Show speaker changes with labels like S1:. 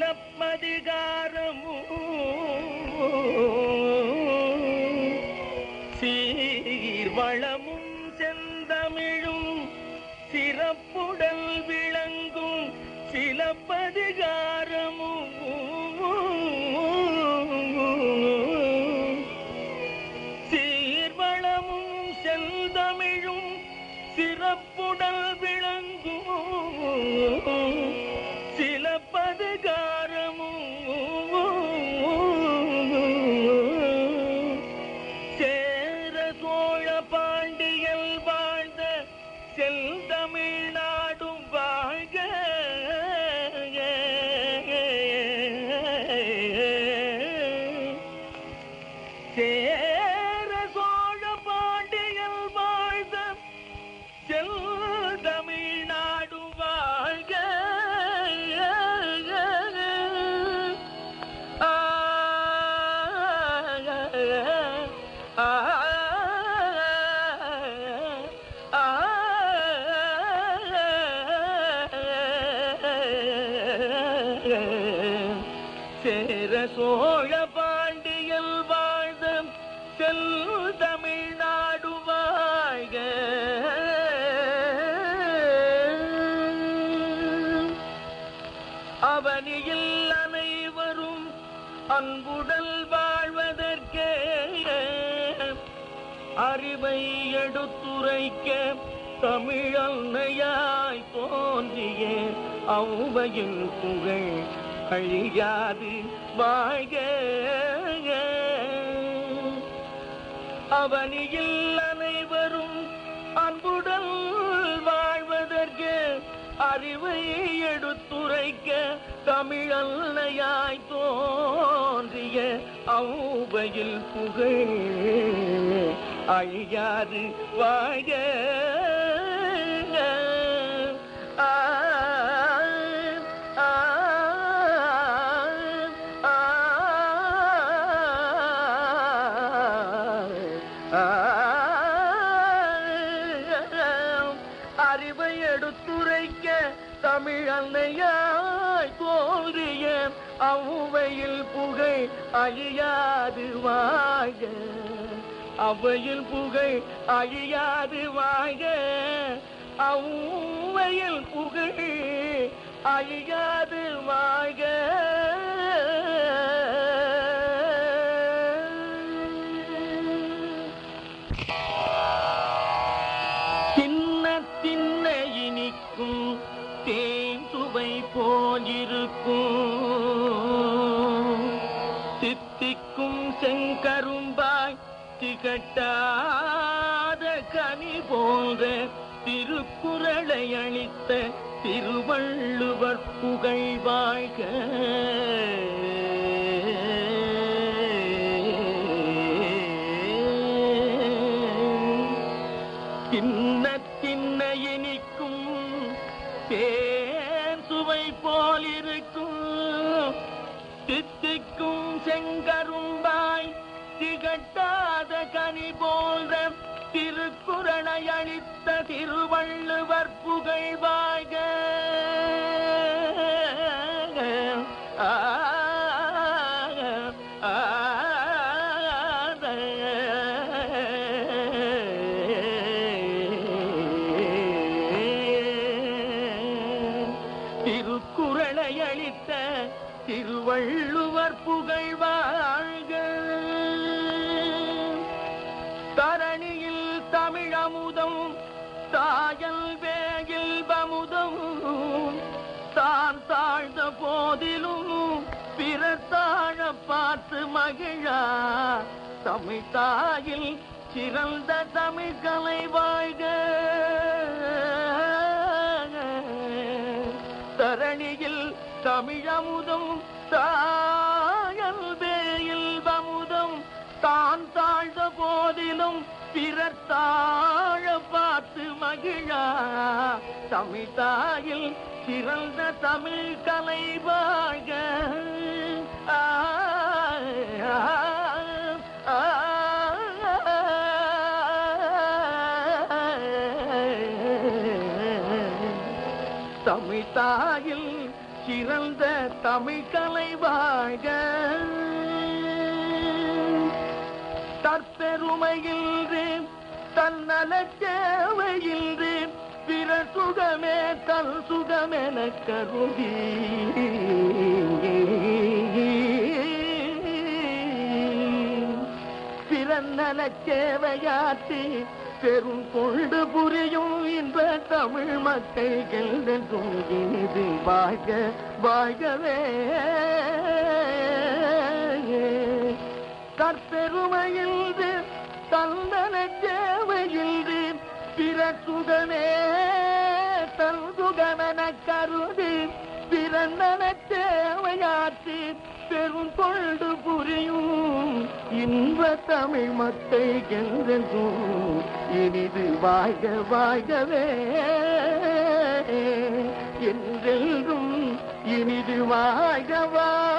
S1: சீர்வளமும் செந்தமிழும் சிறப்புடல் விளங்கும் சிலப்பதிகாரமும் சீர்வளமும் செந்தமிழும் சிறப்புடல் விளங்கும் சிலப்பதிகாரமும் பாண்டியல் வாழ்ந்த செந்தமிழ்நாடும் வாழ்க சேர சோழ பாண்டியல் வாழ்ந்த செந்தமிழ்நாடும் வாழ்க சேர சோழ பாண்டியல் வாழ்ந்த செந்தமிழ்நாடு வாழ்க அவனியில் அனைவரும் அன்புடல் வாழ்வதற்கே அறிவை எடுத்துரைக்க தமிழன்னையாய் தோன்றிய ஔவையின் புகழ் அழியாது வாழ்க அவனியில் அனைவரும் அன்புடன் வாழ்வதற்கு அறிவை எடுத்துரைக்க தமிழன்னையாய் தோன்றிய ஔவையில் புகழ் அழியாது வாழ்க அறிவை எடுத்துரைக்க தமிழன்னையாய் தோன்றிய ஔவையில் புகழ் அழியாது வாழ்க ஔவையில் புகழ் அழியாது வாழ்க ஔவையில் புகழ் அழியாது வாழ்க தின்ன இனிக்கும் தேன் சுவை போலிருக்கும் தித்திக்கும் செங்கரும்பாய் திகட்டாத கனி போன்ற திருக்குறளை அளித்த திருவள்ளுவர் புகழ் வாழ்க தின்ன இனிக்கும் தேன் சுவை போலிருக்கும் தித்திக்கும் செங்கரும்பாய் திகட்டாத கனி போன்ற திருக்குறளை அளித்த திருவள்ளுவர் புகழ் வாழ்க திருக்குறளை அளித்த திருவள்ளுவர் புகழ் வாழ்க தரணியில் தமிழமுதம் தாயல் வேகில் பமுதம் தான் தாழ்ந்த போதிலும் பிற தாழ பார்த்து மகிழா தமிழ் தாயில் சிறந்த தமிழ் கலை வாழ்க தரணியில் தமிழமுதம் தாயல் வேயில் பமுதம் தான் தாழ்ந்த போதிலும் பிறர் தாழ பார்த்து மகிழா தமிழ் தாயில் சிறந்த தமிழ் கலை வாழ்க தமிழ் தாயில் சிறந்த தமிழ் கலை வாழ்க. தற்பெருமையில்று தன்னலச் சேவையில்று பிற சுகமே தன் சுகமென கருதி பிறநலச் சேவையாற்றி பெரும் கொண்டு புரியும் இந்த தமிழ் மக்கள் என்றும் இனிது வாழ்க வாழ்கவே. தற்பெருமையில்று தன்னலச் சேவையில்று பிற சுகமே தன் சுகமென கருதி பிறநலச் சேவையாற்றி பெரும் கொண்டு புரியும் இன்ப தமிழ் மக்கள் என்றென்றும் இனிது வாழ்க வாழ்கவே. என்றென்றும் இனிது வாழ்க வாழ்கவே.